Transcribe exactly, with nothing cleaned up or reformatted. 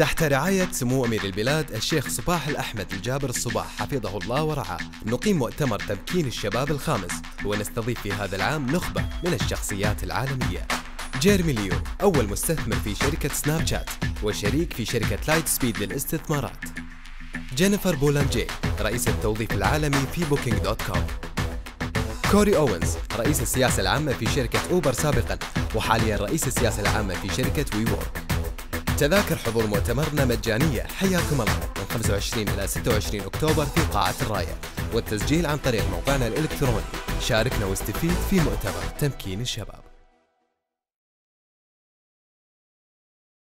تحت رعاية سمو أمير البلاد الشيخ صباح الأحمد الجابر الصباح حفظه الله ورعاه، نقيم مؤتمر تمكين الشباب الخامس، ونستضيف في هذا العام نخبة من الشخصيات العالمية. جيرمي ليو أول مستثمر في شركة سناب شات وشريك في شركة لايت سبيد للاستثمارات. جينيفر بولانجي رئيس التوظيف العالمي في بوكينج دوت كوم. كوري أوينز رئيس السياسة العامة في شركة أوبر سابقا، وحاليا رئيس السياسة العامة في شركة وي وورك. تذاكر حضور مؤتمرنا مجانية، حياكم الله، من خمسة وعشرين إلى ستة وعشرين أكتوبر في قاعة الراية، والتسجيل عن طريق موقعنا الإلكتروني. شاركنا واستفيد في مؤتمر تمكين الشباب.